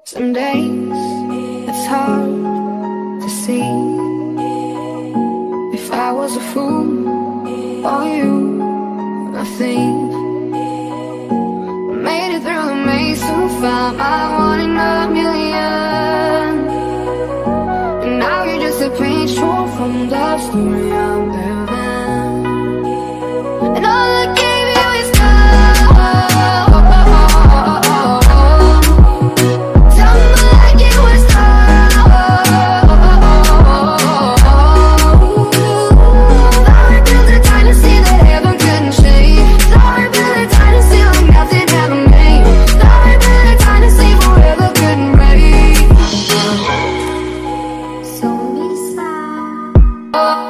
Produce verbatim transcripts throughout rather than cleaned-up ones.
Some days it's hard to see if I was a fool or you a thief. Made it through the maze to find my one in a million, and now you're just a page torn from the story I'm living. And all I gave you is love. Tell me like it was love. Lord built a dynasty that heaven couldn't shake. Lord built a dynasty like nothing ever made. Lord built a dynasty forever couldn't break. So Lisa, oh.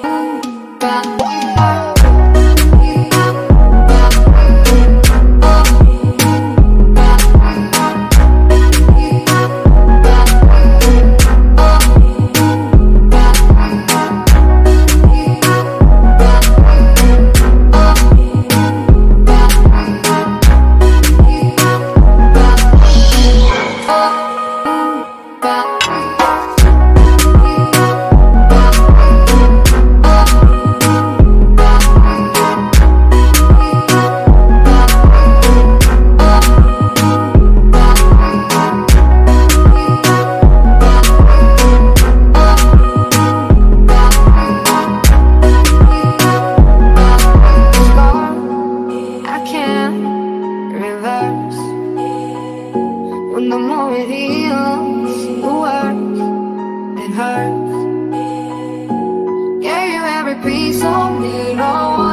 When the more it heals, the worse it hurts. Gave you every piece of me, no